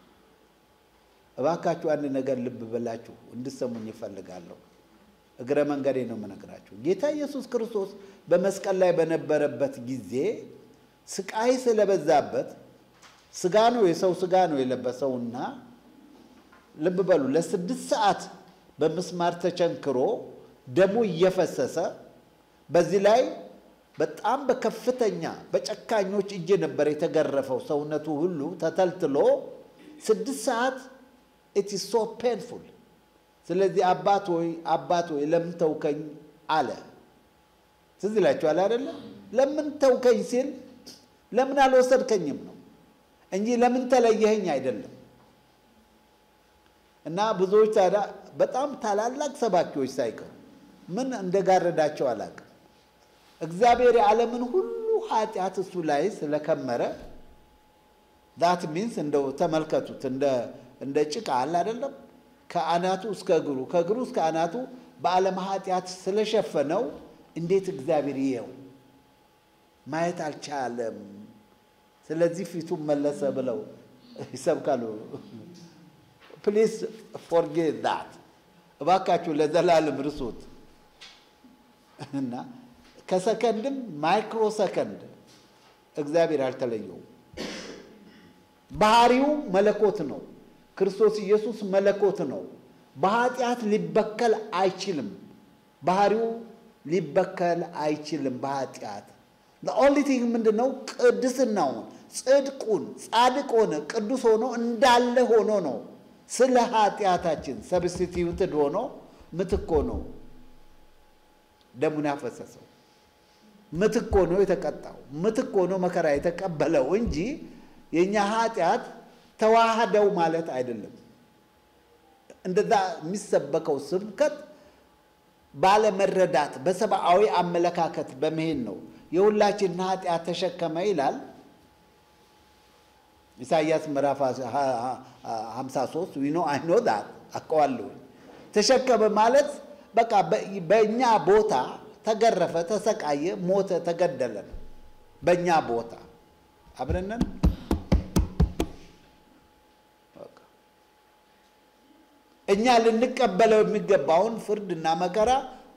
እባካችሁ አንድ ነገር ልብ በላችሁ እንድሰሙኝ ይፈልጋለሁ። እግረ መንገዴ ነው የምነግራችሁ። ጌታ ኢየሱስ ክርስቶስ በመስቀል ላይ በነበረበት ጊዜ ስቃይ ስለበዛበት ስጋ ነው የሰው ስጋ ነው የለበሰውና ልብ በሉ ለስድስት ሰዓት በመስማር ተቸንክሮ ደሙ እየፈሰሰ በዚህ ላይ በጣም በከፍተኛ በጨካኞች እጅ ነበር የተገረፈው። ሰውነቱ ሁሉ ተተልትሎ ስድስት ሰዓት it is so painful። ስለዚህ አባት ሆይ አባት ሆይ ለምን ተውከኝ አለ። ትዝ ይላችኋል አይደለ? ለምን ተውከኝ ሲል ለምን አልወሰድከኝም ነው እንጂ ለምን ተለየኸኝ አይደለም። እና ብዙዎች ታዲያ በጣም ታላላቅ ሰባኪዎች ሳይቀሩ ምን እንደጋረዳቸው አላውቅም። እግዚአብሔር የዓለምን ሁሉ ኃጢአት እሱ ላይ ስለከመረ that means እንደው ተመልከቱት እንደ እንደ ጭቃ አለ አይደለም? ከአናቱ እስከ እግሩ ከእግሩ እስከ አናቱ በዓለም ኃጢአት ስለሸፈነው እንዴት እግዚአብሔር ይየው ማየት አልቻለም። ስለዚህ ፊቱን መለሰ ብለው ይሰብካሉ። please forget that እባካችሁ ለዘላለም ርሱት። እና ከሰከንድም ማይክሮ ሰከንድ እግዚአብሔር አልተለየው። ባህሪው መለኮት ነው። ክርስቶስ ኢየሱስ መለኮት ነው። በኃጢአት ሊበከል አይችልም። ባህሪው ሊበከል አይችልም በኃጢአት the only thing ምንድነው ቅድስናውን ጽድቁን ጻድቅ ሆነ ቅዱስ ሆኖ እንዳለ ሆኖ ነው ስለ ኃጢአታችን substituted ሆኖ ምትክ ሆኖ ደሙን ያፈሰሰው ምትክ ሆኖ የተቀጣው ምትክ ሆኖ መከራ የተቀበለው እንጂ የኛ ኃጢአት ተዋህደው ማለት አይደለም እንደዛ የሚሰበከው ስብከት ባለ መረዳት በሰብአዊ አመለካከት በመሄድ ነው የሁላችን ኃጢአት ተሸከመ ይላል ኢሳይያስ ምዕራፍ ሃምሳ ሶስት we know I know that አቀዋለሁ ተሸከመ ማለት በቃ በእኛ ቦታ ተገረፈ ተሰቃየ ሞተ ተገደለ በእኛ ቦታ አብረነን እኛ ልንቀበለው የሚገባውን ፍርድና መከራ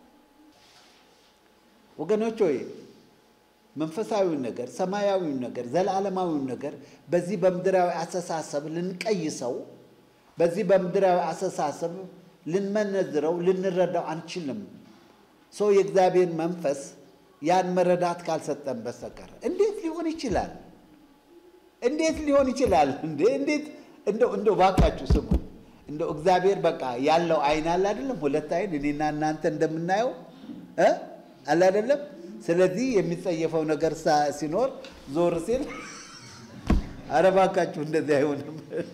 ወገኖች ሆይ መንፈሳዊው ነገር ሰማያዊው ነገር ዘላለማዊው ነገር በዚህ በምድራዊ አስተሳሰብ ልንቀይሰው በዚህ በምድራዊ አስተሳሰብ ልንመነዝረው ልንረዳው አንችልም ሶ የእግዚአብሔር መንፈስ ያን መረዳት ካልሰጠን በስተቀር እንዴት ሊሆን ይችላል እንዴት ሊሆን ይችላል እንዴ እንዴት እንደው እንደው ባካችሁ ስሙ እንደው እግዚአብሔር በቃ ያለው አይን አለ አይደለም ሁለት አይን እኔና እናንተ እንደምናየው እ አለ አይደለም ስለዚህ የሚጸየፈው ነገር ሲኖር ዞር ሲል አረባካችሁ እንደዚህ አይሆንም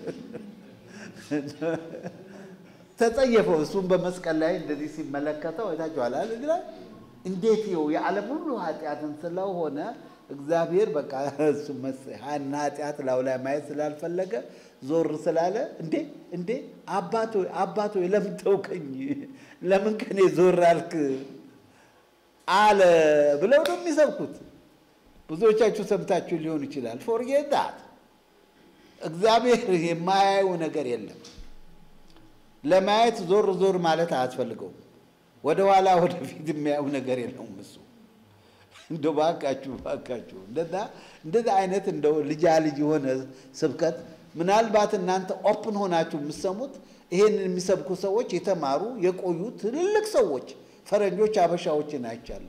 ተጸየፈው እሱም በመስቀል ላይ እንደዚህ ሲመለከተው አይታችኋል አይደል እንዴት ይው የዓለም ሁሉ ኃጢአትን ስለሆነ እግዚአብሔር በቃ እሱ መስሃን ኃጢአት ላውላ ማየት ስላልፈለገ ዞር ስላለ እንዴ እንዴ አባቶ አባቶ ለምተው ከኝ ለምን ከኔ ዞር አልክ አለ ብለው ነው የሚሰብኩት ብዙዎቻችሁ ሰምታችሁ ሊሆን ይችላል forget that እግዚአብሔር የማያየው ነገር የለም ለማየት ዞር ዞር ማለት አያስፈልገው ወደ ኋላ ወደ ፊት የሚያየው ነገር የለም እሱ እንደው ባካችሁ ባካችሁ እንደዛ እንደዛ አይነት እንደው ልጅ ልጅ ሆነ ስብከት ምናልባት እናንተ ኦፕን ሆናችሁ የምትሰሙት ይሄንን የሚሰብኩ ሰዎች የተማሩ የቆዩ ትልልቅ ሰዎች ፈረንጆች አበሻዎችን አይቻለሁ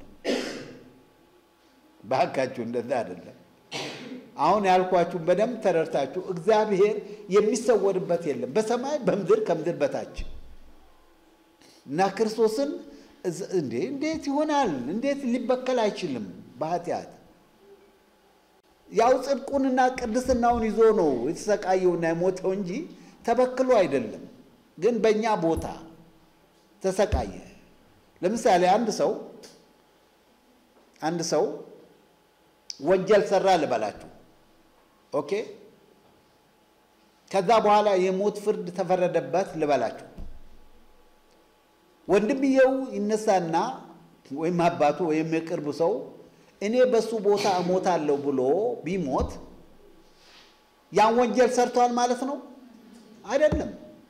ባካችሁ እንደዛ አይደለም አሁን ያልኳችሁ በደም ተረርታችሁ እግዚአብሔር የሚሰወርበት የለም በሰማይ በምድር ከምድር በታች እና ክርስቶስን እንዴ እንዴት ይሆናል እንዴት ሊበከል አይችልም በኃጢአት ያው ጽድቁንና ቅድስናውን ይዞ ነው የተሰቃየውና የሞተው እንጂ ተበክሎ አይደለም ግን በእኛ ቦታ ተሰቃየ ለምሳሌ አንድ ሰው አንድ ሰው ወንጀል ሰራ ልበላችሁ ኦኬ ከዛ በኋላ የሞት ፍርድ ተፈረደበት ልበላችሁ ወንድምየው ይነሳና ወይም አባቱ ወይም የቅርብ ሰው እኔ በሱ ቦታ እሞታለሁ ብሎ ቢሞት ያን ወንጀል ሰርቷል ማለት ነው አይደለም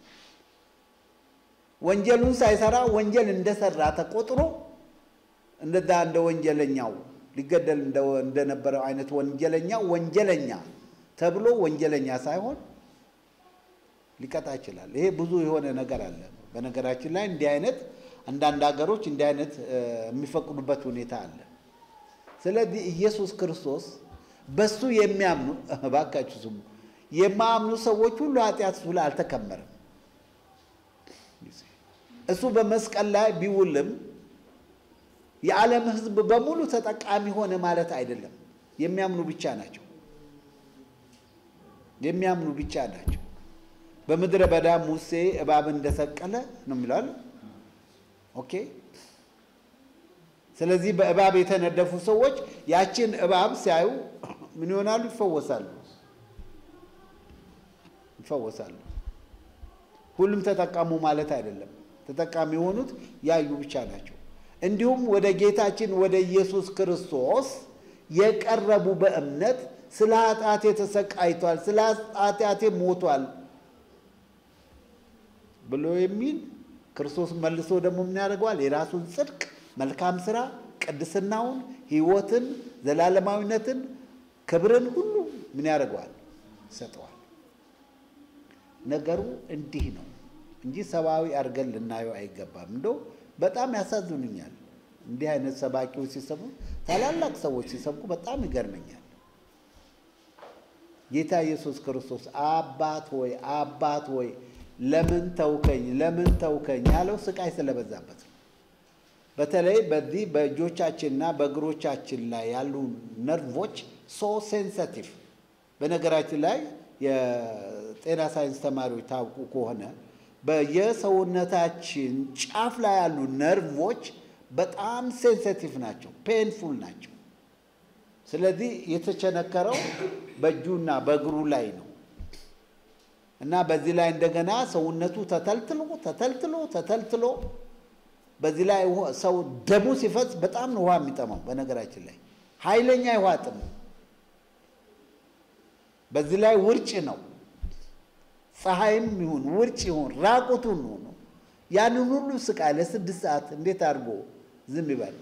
ወንጀሉን ሳይሰራ ወንጀል እንደሰራ ተቆጥሮ እንደዛ እንደ ወንጀለኛው ሊገደል እንደነበረው አይነት ወንጀለኛ ወንጀለኛ ተብሎ ወንጀለኛ ሳይሆን ሊቀጣ ይችላል ይሄ ብዙ የሆነ ነገር አለ በነገራችን ላይ እንዲህ አይነት አንዳንድ ሀገሮች እንዲህ አይነት የሚፈቅዱበት ሁኔታ አለ ስለዚህ ኢየሱስ ክርስቶስ በሱ የሚያምኑ ባካችሁ ስሙ የማምኑ ሰዎች ሁሉ ኃጢአት ሁሉ አልተከመረም እሱ በመስቀል ላይ ቢውልም የዓለም ህዝብ በሙሉ ተጠቃሚ ሆነ ማለት አይደለም የሚያምኑ ብቻ ናቸው የሚያምኑ ብቻ ናቸው በመድረ በዳ ሙሴ እባብ እንደሰቀለ ነው የሚላል ኦኬ ስለዚህ በእባብ የተነደፉ ሰዎች ያችን እባብ ሲያዩ ምን ይሆናሉ ይፈወሳሉ ይፈወሳሉ ሁሉም ተጠቃሙ ማለት አይደለም ተጠቃሚ ሆኑት ያዩ ብቻ ናቸው እንዲሁም ወደ ጌታችን ወደ ኢየሱስ ክርስቶስ የቀረቡ በእምነት ስለ ኃጢአቴ ተሰቃይቷል ስለ ኃጢአቴ ሞቷል ብሎ የሚል ክርስቶስ መልሶ ደግሞ ምን ያደርጋል የራሱን ጽድቅ መልካም ሥራ ቅድስናውን ሕይወትን ዘላለማዊነትን ክብርን ሁሉ ምን ያደርጋል ሰጠዋል ነገሩ እንዲህ ነው እንጂ ሰባዊ አርገን ልናየው አይገባም እንደው በጣም ያሳዝኑኛል እንዲህ አይነት ሰባኪዎች ሲሰሙ ታላላቅ ሰዎች ሲሰብኩ በጣም ይገርመኛል። ጌታ ኢየሱስ ክርስቶስ አባት ሆይ አባት ሆይ ለምን ተውከኝ ለምን ተውከኝ ያለው ስቃይ ስለበዛበት ነው። በተለይ በዚህ በእጆቻችንና በእግሮቻችን ላይ ያሉ ነርቮች ሶ ሴንሲቲቭ። በነገራችን ላይ የጤና ሳይንስ ተማሪዎች ታውቁ ከሆነ በየሰውነታችን ጫፍ ላይ ያሉ ነርቮች በጣም ሴንሲቲቭ ናቸው፣ ፔንፉል ናቸው። ስለዚህ የተቸነከረው በእጁና በእግሩ ላይ ነው እና በዚህ ላይ እንደገና ሰውነቱ ተተልትሎ ተተልትሎ ተተልትሎ በዚህ ላይ ሰው ደሙ ሲፈስ በጣም ነው ውሃ የሚጠማው። በነገራችን ላይ ኃይለኛ ውሃ ጥም። በዚህ ላይ ውርጭ ነው። ፀሐይም ይሁን ውርጭ ይሁን ራቁቱን ነው። ያንን ሁሉ ስቃይ ለስድስት ሰዓት እንዴት አድርጎ ዝም ይባል?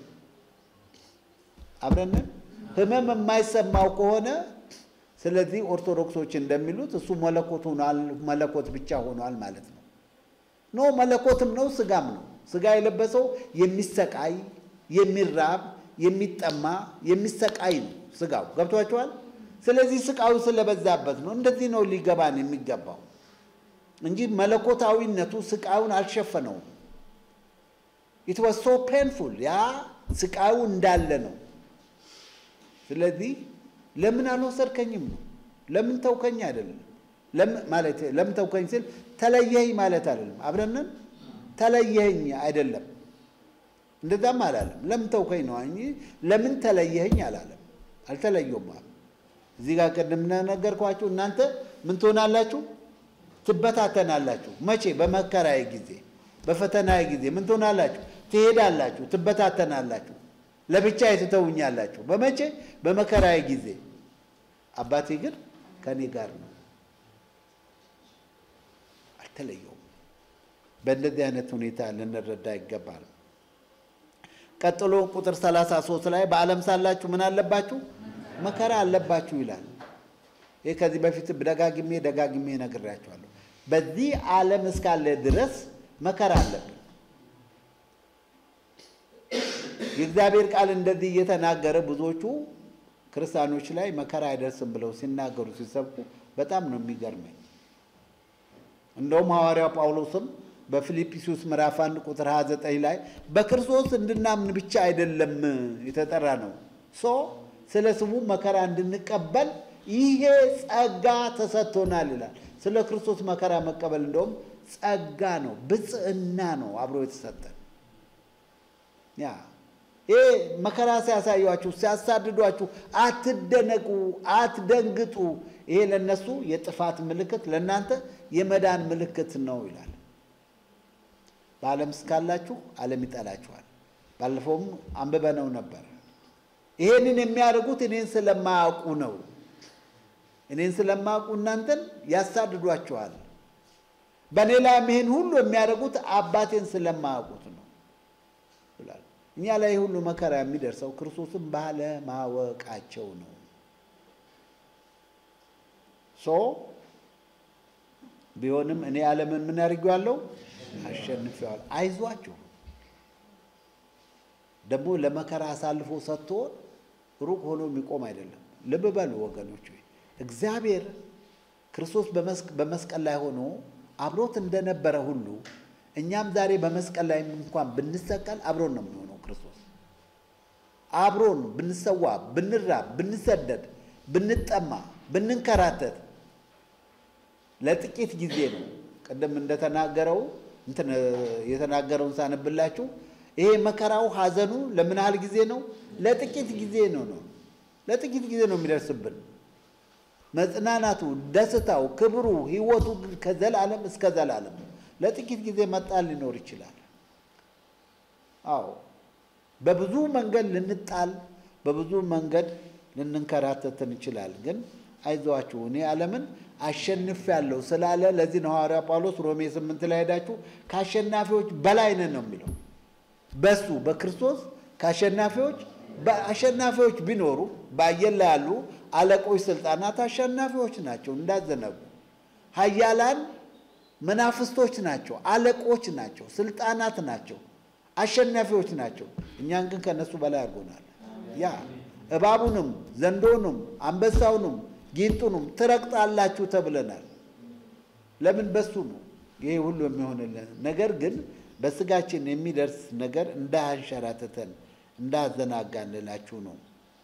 አብረን ህመም የማይሰማው ከሆነ ስለዚህ ኦርቶዶክሶች እንደሚሉት እሱ መለኮት ሆኗል፣ መለኮት ብቻ ሆኗል ማለት ነው። ኖ መለኮትም ነው ስጋም ነው። ስጋ የለበሰው የሚሰቃይ የሚራብ የሚጠማ የሚሰቃይ ነው ስጋው። ገብቷችኋል? ስለዚህ ስቃዩ ስለበዛበት ነው እንደዚህ ነው ሊገባን የሚገባው እንጂ መለኮታዊነቱ ስቃዩን አልሸፈነውም። it was so painful ያ ስቃዩ እንዳለ ነው። ስለዚህ ለምን አልወሰድከኝም ነው ለምን ተውከኝ አይደለም። ለምን ማለት ለምን ተውከኝ ሲል ተለየኝ ማለት አይደለም። አብረንን ተለየኝ አይደለም እንደዛም አላለም። ለምን ተውከኝ ነው እንጂ ለምን ተለየኝ አላለም። አልተለየውም። እዚህ ጋር ቀደም ነገርኳችሁ። እናንተ ምን ትሆናላችሁ? ትበታተናላችሁ። መቼ? በመከራዬ ጊዜ በፈተናዬ ጊዜ ምን ትሆናላችሁ? ትሄዳላችሁ፣ ትበታተናላችሁ፣ ለብቻ ትተውኛላችሁ። በመቼ? በመከራዬ ጊዜ። አባቴ ግን ከኔ ጋር ነው፣ አልተለየውም። በእንደዚህ አይነት ሁኔታ ልንረዳ ይገባል። ቀጥሎ ቁጥር ሰላሳ ሶስት ላይ በዓለም ሳላችሁ ምን አለባችሁ? መከራ አለባችሁ ይላል። ይሄ ከዚህ በፊት ደጋግሜ ደጋግሜ ነግሬያችኋለሁ። በዚህ ዓለም እስካለ ድረስ መከራ አለብን። የእግዚአብሔር ቃል እንደዚህ እየተናገረ ብዙዎቹ ክርስቲያኖች ላይ መከራ አይደርስም ብለው ሲናገሩ ሲሰብኩ በጣም ነው የሚገርመኝ። እንደውም ሐዋርያው ጳውሎስም በፊልጵስዩስ ምዕራፍ አንድ ቁጥር ሃያ ዘጠኝ ላይ በክርስቶስ እንድናምን ብቻ አይደለም የተጠራ ነው ሶ ስለ ስሙ መከራ እንድንቀበል ይሄ ጸጋ ተሰጥቶናል ይላል። ስለ ክርስቶስ መከራ መቀበል እንደውም ጸጋ ነው፣ ብጽዕና ነው አብሮ የተሰጠን። ያ ይሄ መከራ ሲያሳዩአችሁ ሲያሳድዷችሁ አትደነቁ፣ አትደንግጡ። ይሄ ለነሱ የጥፋት ምልክት ለናንተ የመዳን ምልክት ነው ይላል። በዓለም እስካላችሁ ዓለም ይጠላችኋል። ባለፈውም አንብበነው ነበር። ይሄንን የሚያደርጉት እኔን ስለማያውቁ ነው። እኔን ስለማያውቁ እናንተን ያሳድዷችኋል። በእኔ ላይ ይሄን ሁሉ የሚያደርጉት አባቴን ስለማያውቁት ነው ይላል። እኛ ላይ ሁሉ መከራ የሚደርሰው ክርስቶስን ባለማወቃቸው ነው። ሶ ቢሆንም እኔ ዓለምን ምን አድርጌዋለሁ? አሸንፌዋለሁ። አይዟችሁ። ደግሞ ለመከራ አሳልፎ ሰጥቶ ሩቅ ሆኖ የሚቆም አይደለም። ልብ በሉ ወገኖች፣ እግዚአብሔር ክርስቶስ በመስቀል ላይ ሆኖ አብሮት እንደነበረ ሁሉ እኛም ዛሬ በመስቀል ላይ እንኳን ብንሰቀል አብሮን ነው የሚሆነው። ክርስቶስ አብሮን ብንሰዋ፣ ብንራብ፣ ብንሰደድ፣ ብንጠማ፣ ብንንከራተት ለጥቂት ጊዜ ነው። ቀደም እንደተናገረው እንትን የተናገረውን ሳነብላችሁ ይሄ መከራው ሐዘኑ ለምን ያህል ጊዜ ነው? ለጥቂት ጊዜ ነው ነው ለጥቂት ጊዜ ነው የሚደርስብን። መጽናናቱ፣ ደስታው፣ ክብሩ፣ ህይወቱ ከዘላለም እስከ ዘላለም ለጥቂት ጊዜ መጣል ሊኖር ይችላል። አዎ በብዙ መንገድ ልንጣል፣ በብዙ መንገድ ልንንከራተት እንችላለን። ግን አይዟችሁ እኔ ዓለምን አሸንፌያለሁ ስላለ ለዚህ ነው ሐዋርያ ጳውሎስ ሮሜ ስምንት ላይ ሄዳችሁ ከአሸናፊዎች በላይ ነን ነው የሚለው። በሱ በክርስቶስ ከአሸናፊዎች በአሸናፊዎች ቢኖሩ በአየር ላይ ያሉ አለቆች፣ ስልጣናት አሸናፊዎች ናቸው እንዳዘነጉ። ኃያላን መናፍስቶች ናቸው፣ አለቆች ናቸው፣ ስልጣናት ናቸው፣ አሸናፊዎች ናቸው። እኛን ግን ከነሱ በላይ አድርጎናል። ያ እባቡንም ዘንዶንም አንበሳውንም ጊንጡንም ትረግጣላችሁ ተብለናል። ለምን? በሱ ነው ይሄ ሁሉ የሚሆንልን። ነገር ግን በስጋችን የሚደርስ ነገር እንዳያንሸራተተን እንዳዘናጋንላችሁ ነው።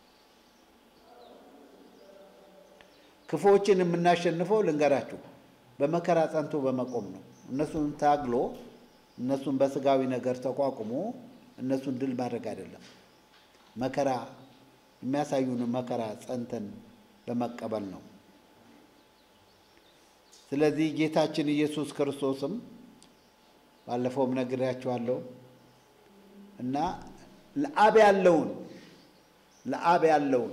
ክፉዎችን የምናሸንፈው ልንገራችሁ በመከራ ጸንቶ በመቆም ነው። እነሱን ታግሎ እነሱን በስጋዊ ነገር ተቋቁሞ እነሱን ድል ማድረግ አይደለም። መከራ የሚያሳዩን መከራ ጸንተን በመቀበል ነው። ስለዚህ ጌታችን ኢየሱስ ክርስቶስም ባለፈውም ነግሬያችኋለሁ እና ለአብ ያለውን ለአብ ያለውን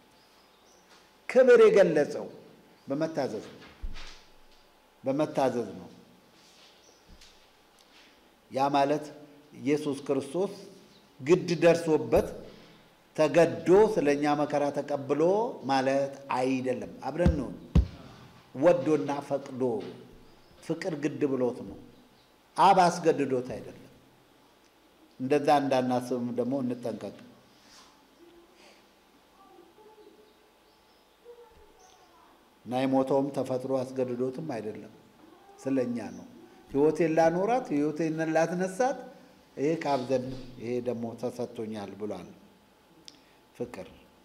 ክብር የገለጸው በመታዘዝ ነው በመታዘዝ ነው። ያ ማለት ኢየሱስ ክርስቶስ ግድ ደርሶበት ተገዶ ስለኛ መከራ ተቀብሎ ማለት አይደለም። አብረን ነው ወዶና ፈቅዶ ፍቅር ግድ ብሎት ነው። አብ አስገድዶት አይደለም። እንደዛ እንዳናስብም ደግሞ እንጠንቀቅ። እና የሞተውም ተፈጥሮ አስገድዶትም አይደለም፣ ስለኛ ነው። ሕይወቴን ላኖራት ሕይወቴን ላትነሳት ይሄ ከአብ ዘንድ ይሄ ደግሞ ተሰጥቶኛል ብሏል። ፍቅር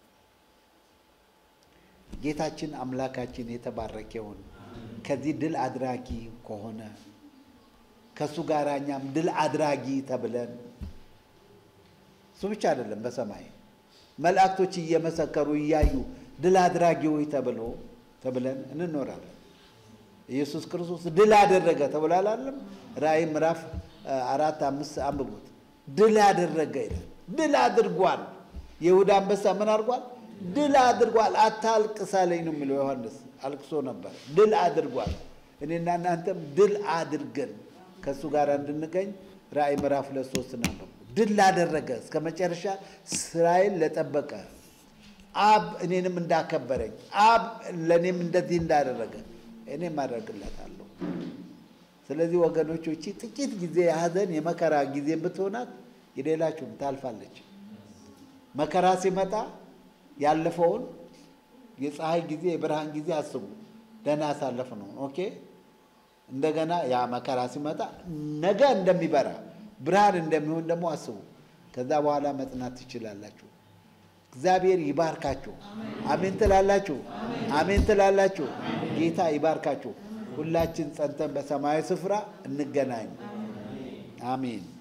ጌታችን አምላካችን የተባረከ ይሁን። ከዚህ ድል አድራጊ ከሆነ ከሱ ጋር እኛም ድል አድራጊ ተብለን እሱ ብቻ አይደለም በሰማይ መላእክቶች እየመሰከሩ እያዩ ድል አድራጊዎች ተብሎ ተብለን እንኖራለን። ኢየሱስ ክርስቶስ ድል አደረገ ተብሏል አይደል? ራእይ ምዕራፍ አራት አምስት አንብቡት። ድል አደረገ ይላል። ድል አድርጓል። ይሁዳ አንበሳ ምን አድርጓል? ድል አድርጓል። አታልቅስ አለኝ ነው የሚለው ዮሐንስ። አልቅሶ ነበር። ድል አድርጓል። እኔና እናንተም ድል አድርገን ከሱ ጋር እንድንገኝ ራእይ ምዕራፍ ሁለት ሶስት እናንብቡ። ድል አደረገ እስከ መጨረሻ ስራዬን ለጠበቀ አብ እኔንም እንዳከበረኝ አብ ለኔም እንደዚህ እንዳደረገ እኔም አደርግለታለሁ። ስለዚህ ወገኖች እቺ ጥቂት ጊዜ ያዘን የመከራ ጊዜ ብትሆናት የሌላችሁም ታልፋለች። መከራ ሲመጣ ያለፈውን የፀሐይ ጊዜ የብርሃን ጊዜ አስቡ። ደህና አሳለፍ ነው። ኦኬ እንደገና ያ መከራ ሲመጣ ነገ እንደሚበራ ብርሃን እንደሚሆን ደግሞ አስቡ። ከዛ በኋላ መጽናት ትችላላችሁ። እግዚአብሔር ይባርካችሁ። አሜን ትላላችሁ? አሜን ትላላችሁ? ጌታ ይባርካችሁ። ሁላችን ጸንተን በሰማያዊ ስፍራ እንገናኝ። አሜን።